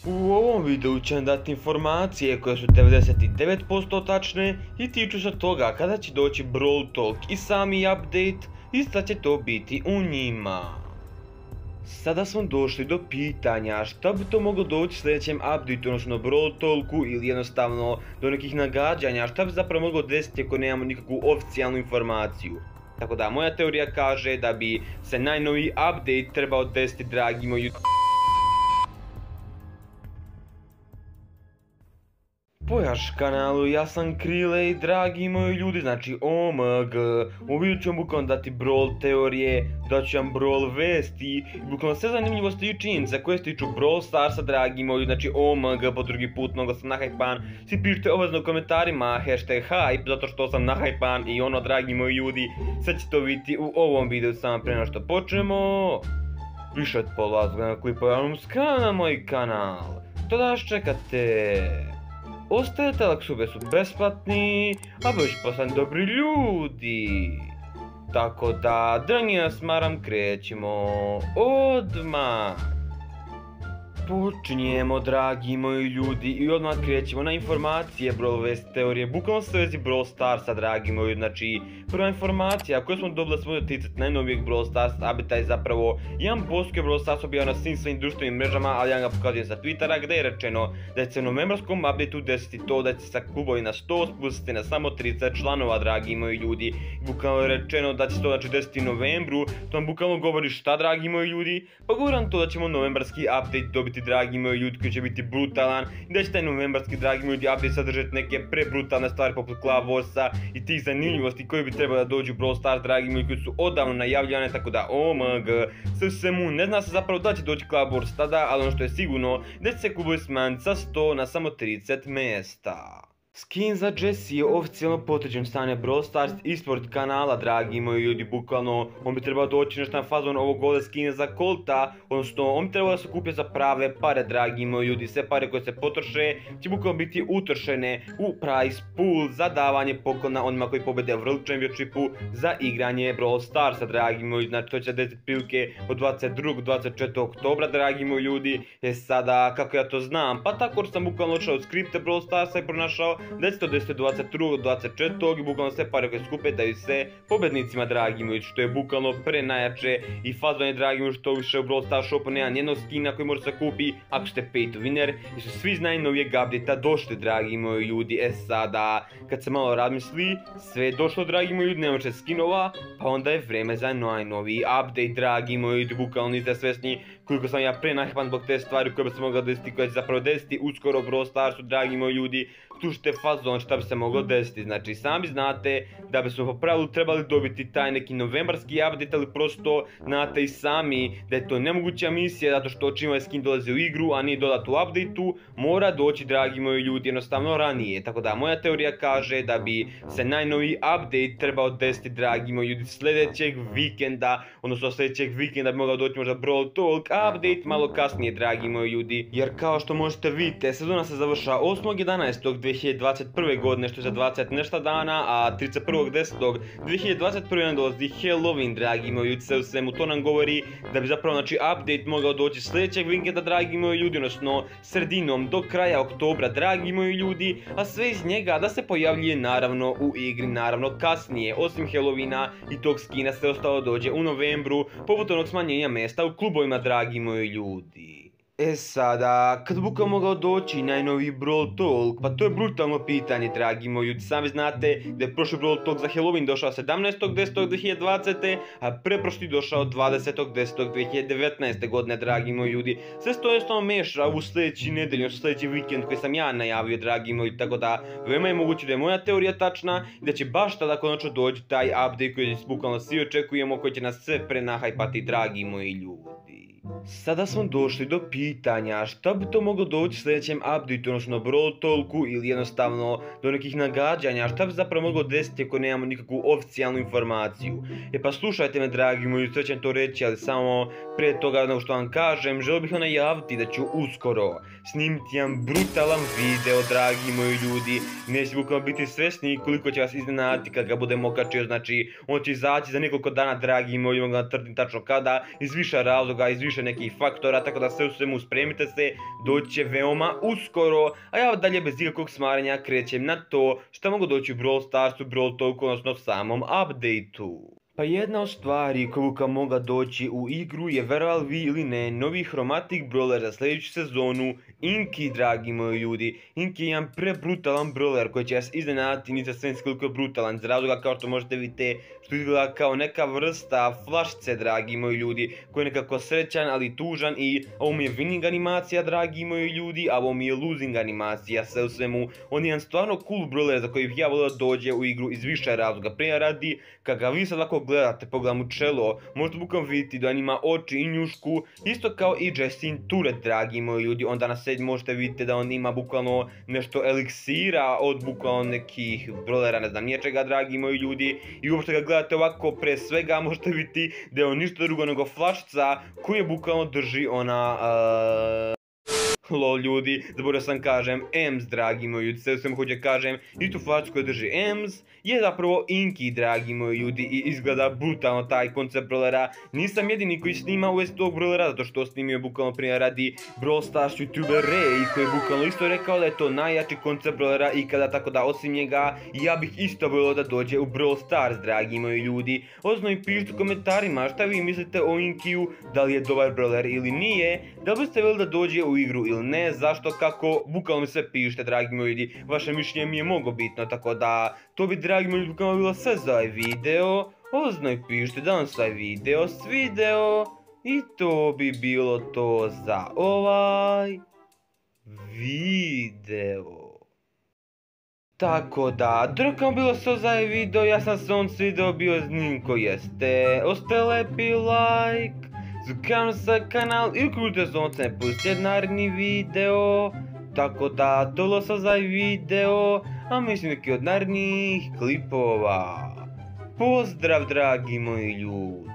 U ovom videu ću vam dati informacije koje su 99% tačne i tiču se toga kada će doći Brawl Talk i sami update i šta će to biti u njima. Sada smo došli do pitanja šta bi to moglo doći u sljedećem updateu, odnosno Brawl Talku ili jednostavno do nekih nagađanja šta bi zapravo moglo desiti ako nemamo nikakvu oficijalnu informaciju. Tako da moja teorija kaže da bi se najnoviji update trebao desiti, dragi moji. Pojaš kanalu, ja sam Krilej, dragi moji ljudi, znači OMG. U videu ću vam bukvalno dati Brawl teorije, daću vam Brawl vesti, bukvalno sve zanimljivosti i činjenice koje se tiču Brawl Starsa, dragi moji, znači OMG, po drugi put mnogo sam nahajpan. Svi pišite obavezno u komentarima hashtag hype, zato što sam nahajpan i ono, dragi moji ljudi, sad će to vidjeti u ovom videu samo prije što počnemo. Više od pola klipova na moj kanal, to da vas čekate. Ostajete ako su besplatni, a već postane dobri ljudi. Tako da, dragi nas maram, krećemo odmah. Počinjemo, dragi moji ljudi, i odmah krećemo na informacije Brawl vesti teorije, bukvalno se vezi Brawl Starsa, dragi moji. Znači, prva informacija koju smo dobili smo doticati najnovijeg Brawl Stars update je zapravo jedan post koji je Brawl Stars objavio na svim svojim društvenim mrežama, ali ja ga pokazujem sa Twittera, gdje je rečeno da će se u novembarskom updateu desiti to da će se sa klubovi na 100 spustiti na samo 30 članova, dragi moji ljudi. Bukvalno je rečeno da će se to desiti u novembru, to vam bukvalno govori šta, dragi moji ljudi? Pa govorim to da ćemo novembarski update dobiti, dragi moji ljudi, koji će biti brutalan i da će taj novembarski, dragi moji ljudi, update sadržati neke prebrutalne stvari poput Club Warsa i tih zanimljivosti koji bi trebali da dođu u Brawl Stars, dragi moji, koji su odavno najavljane, tako da OMG. Sve svemu, ne zna se zapravo da će doći Club Wars tada, ali ono što je sigurno da će se klubovi smanjiti sa 100 na samo 30 mjesta. Skin za Jessie je oficijalno potvrđen strane Brawl Stars isport kanala, dragi moji ljudi, bukvalno on bi trebao doći nešto na fazon ovog gole skina za Colta, odnosno on bi trebao da se kupi za prave pare, dragi moji ljudi. Sve pare koje se potroše će bukvalno biti utrošene u prize pool za davanje poklona onima koji pobede World Championshipu za igranje Brawl Starsa, dragi moji. Znači to će desiti prilike od 22. 24. oktobra, dragi moji ljudi. Sada, kako ja to znam? Pa tako sam bukvalno odšao od skripte Brawl Starsa i pronašao da će to desiti 22. 24. i bukvalno sve pare koje skupe daju se pobednicima, dragi moji, što je bukvalno prenajače i fazon je, dragi moji, što više u Brawl Stars shopu nema nijednog skina koji može se kupi ako ste pay to winner i su svi znaju novijeg update-a došli, dragi moji ljudi. Sada, kad se malo razmisli, sve je došlo, dragi moji ljudi, nema više skinova, pa onda je vreme za najnoviji update, dragi moji ljudi. Bukvalno niste svjesni koliko sam ja prenahpan zbog te stvari koje bi se mogla desiti, koje će zapravo desiti uskoro u Brawl Starsu, dragi moji ljudi. Slušajte fazon šta bi se moglo desiti, znači sami znate da bismo po pravilu trebali dobiti taj neki novembarski update, ali prosto znate i sami da je to nemoguća misija, zato što čim ovaj skin dolazi u igru, a nije dodat u updateu, mora doći, dragi moji ljudi, jednostavno ranije. Tako da moja teorija kaže da bi se najnoviji update trebao desiti, dragi moji ljudi, sljedećeg vikenda, odnosno sljedećeg vikenda bi mogao doći možda Brawl Talk update malo kasnije, dragi moji ljudi, jer kao što možete vidjeti, sezona se završava 8.11.2021. godine, što je za 20 nešto dana, a 31.10.2021. dolazi Halloween, dragi moji ljudi. Sve u svemu to nam govori da bi zapravo, znači, update mogao doći sljedećeg vikenda, dragi moji ljudi, odnosno sredinom do kraja oktobra, dragi moji ljudi, a sve iz njega da se pojavljuje naravno u igri, naravno kasnije, osim Halloweena i tog skina sve ostalo dođe u novembru, poput onog smanjenja mjesta u klubovima, dragi moji ljudi. Sada, kad bukvalno mogao doći najnoviji Brawl Talk? Pa to je brutalno pitanje, dragi moji ljudi. Sami znate da je prošli Brawl Talk za Halloween došao 17.10.2020. a preprošli došao 20.10.2019. godine, dragi moji ljudi. Sve se to jednostavno meša u sljedeći nedelju, sljedeći vikend koji sam ja najavio, dragi moji. Tako da, veoma je moguće da je moja teorija tačna i da će baš tada konačno doći taj update koji bukvalno svi očekujemo, koji će nas sve prenahajpati, dragi moji ljudi. Sada smo došli do pitanja šta bi to moglo doći u sljedećem updateu, odnosno Brawl Talku ili jednostavno do nekih nagađanja, šta bi zapravo moglo desiti ako nemamo nikakvu oficijalnu informaciju. Pa slušajte me, dragi moji, sve ćem to reći, ali samo prije toga ono što vam kažem, želio bih vam najaviti da ću uskoro snimiti jedan brutalan video, dragi moji ljudi. Neće bukvalno biti svjesni koliko će vas iznenaditi kad ga budem okačio, znači on će izaći za nekoliko dana, dragi moji, mogu vam tvrdim tačno kada, iz više razloga, iz više nekih faktora, tako da sve u svemu spremite se, doći će veoma uskoro, a ja dalje bez ikakvog smaranja krećem na to što mogu doći u Brawl Starsu, Brawl Talku, odnosno samom updateu. Pa jedna od stvari koju moga doći u igru je, verovali vi ili ne, novi Chromatic Brawler za sljedeću sezonu, Inky, dragi moji ljudi. Inky je jedan prebrutalan brawler koji će vas iznenaditi, niti sve koliko je brutalan, iz razloga kao što možete vidjeti što izgleda kao neka vrsta flašice, dragi moji ljudi, koji je nekako srećan ali tužan, i ovo mi je winning animacija, dragi moji ljudi, a ovo mi je losing animacija, sve u svemu. On je jedan stvarno cool brawler za koji bih ja volio dođe u igru iz više razloga. Prije radi, kad ga vi sad ovako gledate, pogledam u čelo, možete bukvalno vidjeti da on ima oči i njušku, isto kao i Jessin Turret, dragi moji ljudi. Onda na sred možete vidjeti da on ima bukvalno nešto eliksira od bukvalno nekih brawlera, ne znam ničega, dragi moji ljudi. I uopšte ga gledate ovako, pre svega možete vidjeti da je on ništa drugo nego flašica koju bukvalno drži ona... Lol ljudi, zaboravio sam kažem Ems, dragi moji ljudi, sve sam hoće kažem, i tu flašicu koju drži Ems je zapravo Inky, dragi moji ljudi, i izgleda brutalno taj koncept brawlera. Nisam jedini koji snima u tog brawlera, zato što snimio bukvalno prije radi Brawl Stars youtuber Ray, koji je bukvalno isto rekao da je to najjači koncept brawlera ikada, tako da osim njega ja bih isto volio da dođe u Brawl Stars, dragi moji ljudi. Odnosno i pišite u komentarima šta vi mislite o Inkyu, da li je dobar brawler ili nije, da li biste voljeli da dođe u igru ili ne, zašto, kako, bukvalno mi sve pišite, dragi moji ljudi, vaše mišljenje mi je mnogo bitno, tako da to bi, dragi moji ljudi, bukvalno bilo sve za ovaj video. Odnosno i pišite da vam se ovaj video svideo, i to bi bilo to za ovaj video. Tako da, drugom bilo sve za ovaj video, ja sam se on svideo bio snimko, jeste, ostavite lepi like, subscribe se kanal i uključite zvonce ne pustite naredni video. Tako da, to bilo sve za ovaj video, a mislim neki od narednih klipova. Pozdrav, dragi moji ljudi.